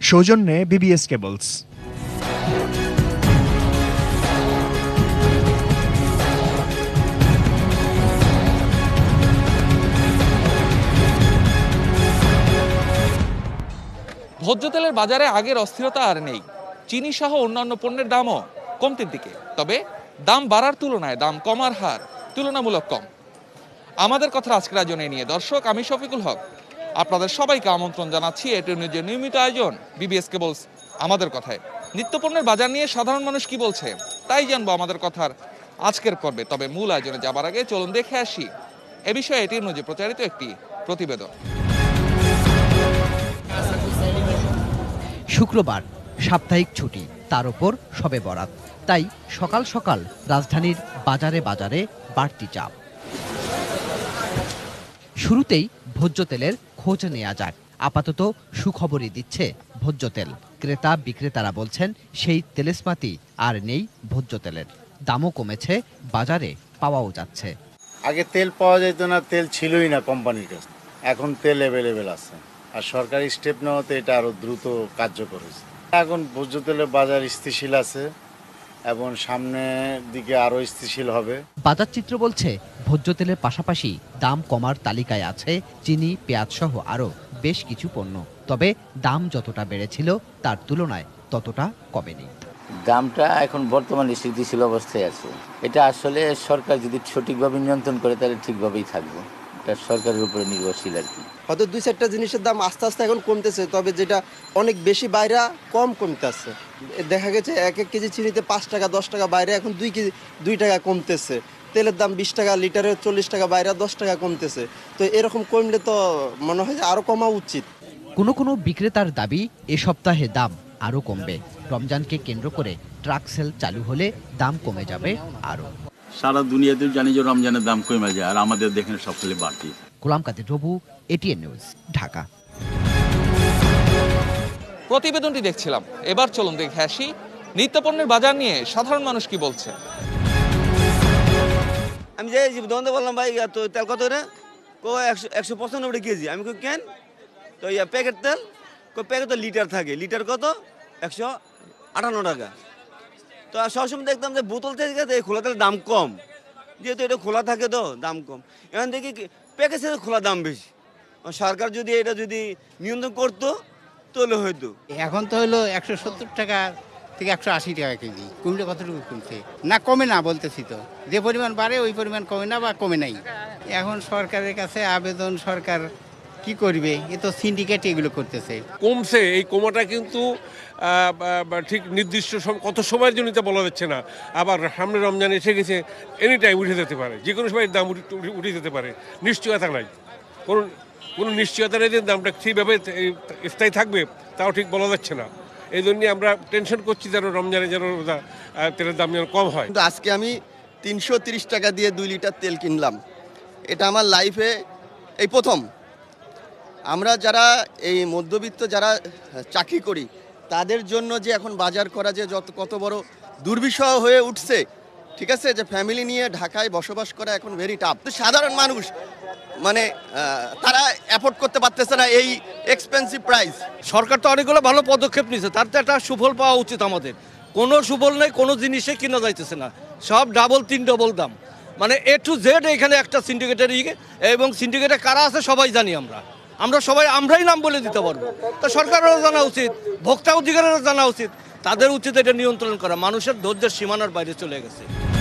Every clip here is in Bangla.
সৌজন্যে বিবিএস কেবলস। ভোজ্য তেলের বাজারে আগের অস্থিরতা আর নেই। চিনি সহ অন্যান্য পণ্যের দামও কমতির দিকে, তবে দাম বাড়ার তুলনায় দাম কমার হার তুলনামূলক কম। আমাদের কথার আজকের আয়োজনে নিয়ে দর্শক, আমি শফিকুল হক আপনাদের সবাইকে আমন্ত্রণ জানাচ্ছি এটিএন নিউজের নিয়মিত আয়োজন বিবিএস কেবলস আমাদের কথায়। নিত্যপণ্যের বাজার নিয়ে সাধারণ মানুষ কি বলছে তাই জানবো আমাদের কথার আজকের পর্বে। তবে মূল আয়োজনে যাবার আগে চলুন দেখে আসি এ বিষয়ে এটিএন নিউজে প্রচারিত একটি প্রতিবেদন। শুক্রবার সাপ্তাহিক ছুটি, তার উপর শবে বরাত, তাই সকাল সকাল রাজধানীর বাজারে বাজারে বাড়তি চাপ। শুরুতেই ভোজ্য তেলের খোঁজ নেওয়া যাক। আপাতত সুখবরই দিচ্ছে ভোজ্য তেল। ক্রেতা বিক্রেতারা বলছেন সেই তেলেসমাতি আর নেই ভোজ্য তেলের। দামও কমেছে, বাজারে পাওয়াও যাচ্ছে। আগে তেল পাওয়া যেত না, তেল ছিলই না কোম্পানির কাছে, এখন তেল অ্যাভেলেবেল আছে। আর সরকারি স্টেপ নেওয়াতে এটা আরও দ্রুত কার্যকর হয়েছে। এখন ভোজ্য তেলের বাজার স্থিতিশীল আছে এবং সামনের দিকে আরও স্থিতিশীল হবে। বাজার চিত্র বলছে ভোজ্য তেলের পাশাপাশি দাম কমার তালিকায় আছে চিনি, পেঁয়াজ সহ আরও বেশ কিছু পণ্য। তবে দাম যতটা বেড়েছিল তার তুলনায় ততটা কমেনি। দামটা এখন বর্তমানে স্থিতিশীল অবস্থায় আছে। এটা আসলে সরকার যদি সঠিকভাবে নিয়ন্ত্রণ করে তাহলে ঠিকভাবেই থাকবে। এটা সরকারের উপরে নির্ভরশীল আর কি। হয়তো 2-4টা জিনিসের দাম আস্তে আস্তে এখন কমতেছে, তবে যেটা অনেক বেশি বাইরে কম কমতেছে। দেখা গেছে 1 কেজি চিনিতে 5 টাকা 10 টাকা বাইরে, এখন 2 টাকা কমতেছে। তেলের দাম 20 টাকা লিটারে, 40 টাকা বাইরে, 10 টাকা কমতেছে। তো এরকম কমলে তো মনে হয় যে আরও কমা উচিত। কোনো বিক্রেতার দাবি এ সপ্তাহে দাম আরও কমবে। রমজানকে কেন্দ্র করে ট্রাক সেল চালু হলে দাম কমে যাবে আরও। সারা দুনিয়াতে জানি যে রমজানের দাম কমে যায়, আর আমাদের দেখেন সবচেয়ে বাড়তি। Golam Kader Robu, ATN news, Dhaka. প্রতিবেদনটি দেখছিলাম, এবার চলুন দেখে আসি নিত্যপণ্যের বাজার নিয়ে সাধারণ মানুষ কি বলছে। আমি যাই দোকানদার বললাম, ভাই তো তেল কত রে? 195 কেজি। আমি কেন? তো প্যাকেট তেল, প্যাকেট তো লিটার থাকে, লিটার কত? 158 টাকা। তো সবসময় দেখতাম যে বোতল থেকে খোলা তেলের দাম কম, যেহেতু এটা খোলা থাকে তো দাম কম। এখন দেখি প্যাকেট থেকে খোলা দাম বেশি। সরকার যদি এটা নিয়ন্ত্রণ করতো তাহলে হয়তো। এখন তো হলো 170 টাকা থেকে 180 টাকা কেজি। কমলে কতটুকু কমছে? না কমে না, বলতেছি তো যে পরিমাণ বাড়ে ওই পরিমাণ কমে না বা কমে নাই। এখন সরকারের কাছে আবেদন, সরকার কি করবে? এ তো সিন্ডিকেট এগুলো করতেছে। কমছে, এই কমাটা কিন্তু ঠিক নির্দিষ্ট কত সময়ের জন্য তা বলা যাচ্ছে না। আবার সামনে রমজান এসে গেছে, এনি টাইম উঠে যেতে পারে, যে কোনো সময় দাম উঠে যেতে পারে। নিশ্চয়তা নাই, কোনো নিশ্চয়তা নেই যে দামটা ঠিকভাবে স্থায়ী থাকবে, তাও ঠিক বলা যাচ্ছে না। এই জন্যই আমরা টেনশন করছি যেন রমজানে যেন তেলের দাম যেন কম হয়। কিন্তু আজকে আমি 330 টাকা দিয়ে 2 লিটার তেল কিনলাম। এটা আমার লাইফে এই প্রথম। আমরা যারা এই মধ্যবিত্ত যারা চাকরি করি তাদের জন্য যে এখন বাজার করা যে কত বড় দুর্বিষহ হয়ে উঠছে, ঠিক আছে, যে ফ্যামিলি নিয়ে ঢাকায় বসবাস করা এখন ভেরি টাফ। সাধারণ মানুষ তারা অ্যাফোর্ড করতে পারতেছে না এই এক্সপেন্সিভ প্রাইস। সরকার তো অনেকগুলো ভালো পদক্ষেপ নিয়েছে, তার তো একটা সুফল পাওয়া উচিত আমাদের। কোনো সুফল নেই, কোনো জিনিসে কিনা যাইতেছে না, সব ডাবল 3 দাম। মানে A to Z এখানে একটা সিন্ডিকেটের এবং সিন্ডিকেটে কারা আছে সবাই জানি। আমরা সবাই আমরাই নাম বলে দিতে পারবো। তো সরকারেরও জানা উচিত, ভোক্তা অধিকারেরও জানা উচিত, তাদের উচিত এটা নিয়ন্ত্রণ করা। মানুষের ধৈর্যের সীমানার বাইরে চলে গেছে।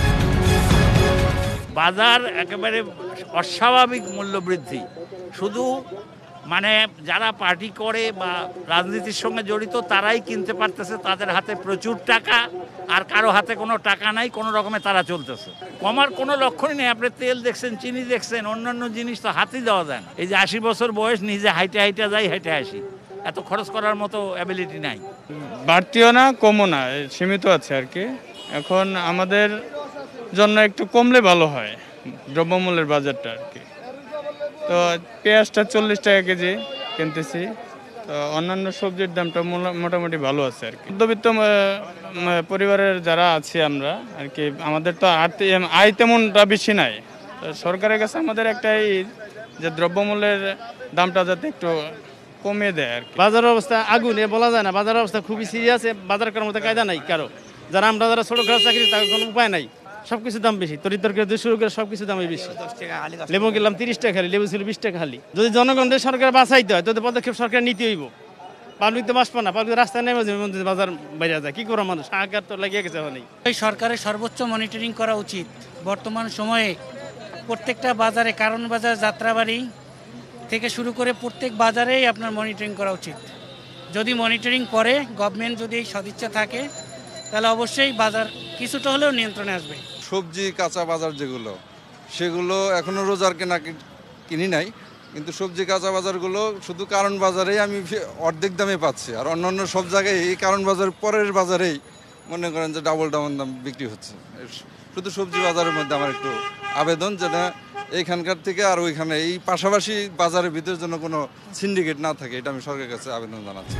বাজার একেবারে অস্বাভাবিক মূল্য বৃদ্ধি। শুধু মানে যারা পার্টি করে বা রাজনীতির সঙ্গে জড়িত তারাই কিনতে পারতেছে, তাদের হাতে প্রচুর টাকা, আর কারো হাতে কোনো টাকা নাই, কোনো রকমে তারা চলতেছে। কমার কোনো লক্ষণই নেই। আপনি তেল দেখছেন, চিনি দেখছেন, অন্যান্য জিনিস তো হাতেই দেওয়া যায় না। এই যে 80 বছর বয়স, নিজে হাইটে যাই, হেঁটে আসি, এত খরচ করার মতো অ্যাবিলিটি নাই। বাড়তিও না কমও না, সীমিত আছে আর কি। এখন আমাদের জন্য একটু কমলে ভালো হয় দ্রব্যমূল্যের বাজারটা আর কি। তো পেঁয়াজটা 40 টাকা কেজি কিনতেছি। তো অন্যান্য সবজির দামটা মোটামুটি ভালো আছে আর কি। মধ্যবিত্ত পরিবারের যারা আছি আমরা আর কি, আমাদের তো আয় তেমনটা বেশি নাই। তো সরকারের কাছে আমাদের একটাই যে দ্রব্যমূল্যের দামটা যাতে একটু কমিয়ে দেয় আর কি। বাজারের অবস্থা আগুন বলা যায় না, বাজারের অবস্থা খুবই সিরিয়াস। বাজার করার মতো কায়দা নাই কারো, আমরা যারা ছোট খাটো চাকরি তার কোনো উপায় নাই। সবকিছু দাম বেশি, তরিতরকারি শুরু করে সবকিছু দামই বেশি। লেবু কিনলাম 30 টাকা খালি, লেবু ছিল 20 টাকা খালি। যদি জনগণদের সরকার বাঁচাইতে হয় তাদের পদক্ষেপ সরকার নিতে হইব। পাবলিক তো বাঁচবো না, পাবলিক রাস্তায় নেমে বাজার বাইরে যায়, কি করো মানুষ, হাহাকার তো লাগিয়ে গেছে। এই সরকারের সর্বোচ্চ মনিটরিং করা উচিত। বর্তমান সময়ে প্রত্যেকটা বাজারে, কারণ বাজার, যাত্রাবাড়ি থেকে শুরু করে প্রত্যেক বাজারেই আপনার মনিটরিং করা উচিত। যদি মনিটরিং করে গভর্নমেন্ট, যদি এই সদিচ্ছা থাকে, তাহলে অবশ্যই বাজার কিছুটা হলেও নিয়ন্ত্রণে আসবে। সবজি কাঁচা বাজার যেগুলো, সেগুলো এখনো রোজার কিনি নাই, কিন্তু সবজি কাঁচা বাজারগুলো শুধু কারণ বাজারেই আমি অর্ধেক দামে পাচ্ছি, আর অন্যান্য সব জায়গায় এই কারণ বাজার পরের বাজারেই মনে করেন যে ডাবল দাম বিক্রি হচ্ছে। শুধু সবজি বাজারের মধ্যে আমার একটু আবেদন, যেটা এইখানকার থেকে আর ওইখানে এই পাশাপাশি বাজারের ভিতরে জন্য কোনো সিন্ডিকেট না থাকে, এটা আমি সরকারের কাছে আবেদন জানাচ্ছি।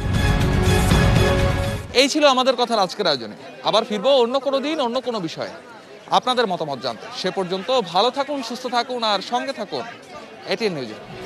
এই ছিল আমাদের কথার আজকের আয়োজনে। আবার ফিরবো অন্য কোনো দিন, অন্য কোনো বিষয়ে আপনাদের মতামত জানতে। সে পর্যন্ত ভালো থাকুন, সুস্থ থাকুন আর সঙ্গে থাকুন এটিএন নিউজে।